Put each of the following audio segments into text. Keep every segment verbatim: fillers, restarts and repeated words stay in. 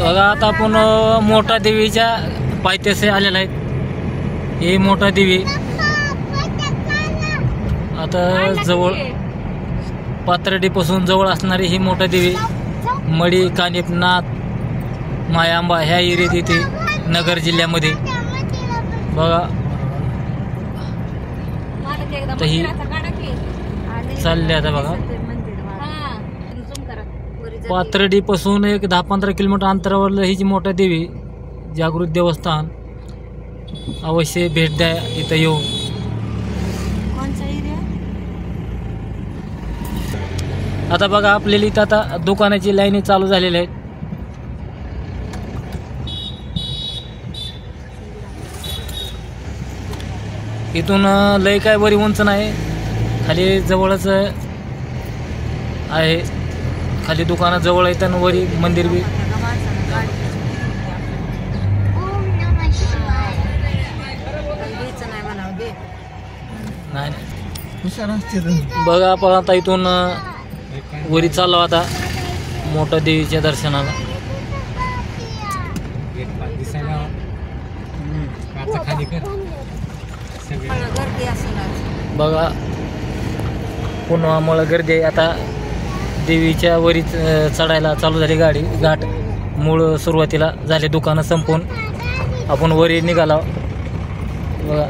बघा आता आपण मोठा देवीच्या पायथ्याशी आलेला आहे. हे मोठा देवी आता जवळ पाथर्डीपासून जवळ असणारी ही मोठा देवी मडी, कानिपनाथ, मायांबा ह्या एरियात येते नगर जिल्ह्यामध्ये. बघा तर ही चालले आता बघा पाथर्डीपासून एक दहा पंधरा किलोमीटर अंतरावर ही जी मोठा देवी जागृत देवस्थान. अवश्य भेट द्या इथं येऊन. आता बघा आपल्याला इथं आता दुकानाची लाईनी चालू झालेल्या आहेत. इथून लय काय वरी उंच नाही, खाली जवळच आहे. खाली दुकानं जवळ आहेत आणि वरी मंदिर बी. नाही बघा आपण आता इथून वरी चाललो आता मोठ्या देवीच्या दर्शनाला. बघा पुन्हामुळे गर्दी आहे. आता देवीच्या वरी चढायला चालू झाली गाडी. घाट मूळ सुरुवातीला झाले, दुकानं संपून आपण वरी निघाला. बघा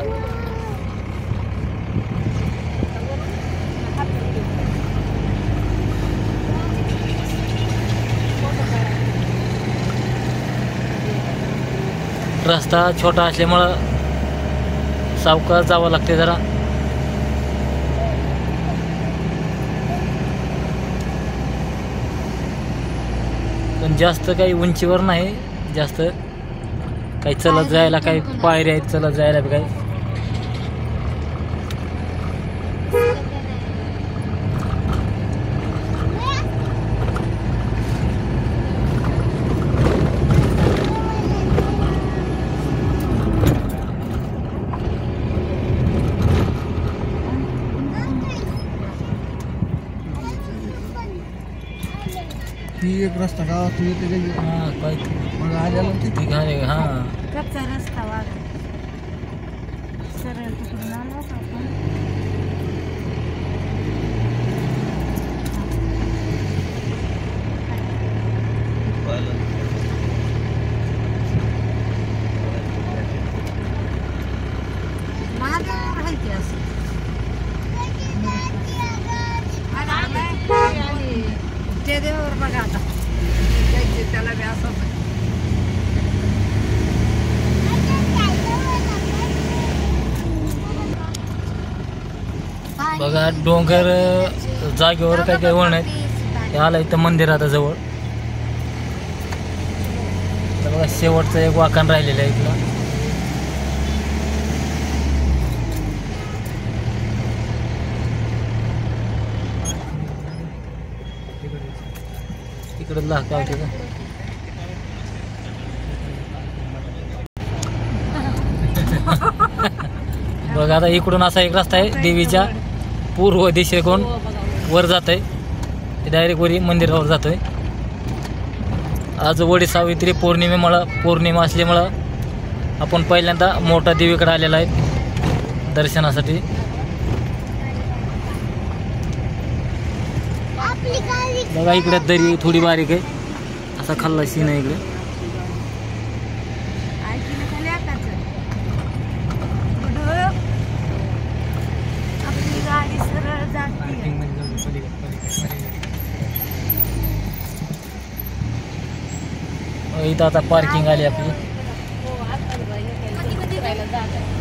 रस्ता छोटा असल्यामुळं सावकाश जावं लागते जरा. पण जास्त काही उंचीवर नाही, जास्त काही चलत जायला काही पायऱ्या आहेत, चलत जायला बी काही. एक रस्ता गावात येते गेली. हां काय मग आल्याला किती घाले. हां कच्चा रस्ता वाग सरळ तिकडून आलो का आपण. महादेवावर आहे की असं ते देवावर बघा आता त्याला बी असं बघा. डोंगर जागेवर काय काय वळण आहेत. ते आलं इथं मंदिर आता जवळ. तर बघा शेवटचं एक वाकण राहिलेलं आहे इथला. तिकडं लाका होते का. बघा आता इकडून असा एक रस्ता आहे देवीच्या पूर्व दिशेकडून वर जात आहे. डायरेक्ट वरी मंदिरावर जातोय. आज वडी सावित्री पौर्णिमेमुळं पौर्णिमा असल्यामुळं आपण पहिल्यांदा मोठा देवीकडे आलेला आहे दर्शनासाठी. बघा इकडे दरी थोडी बारीक आहे, असा खाल्ला सीन आहे इकडे. इथं आता पार्किंग आली आपली.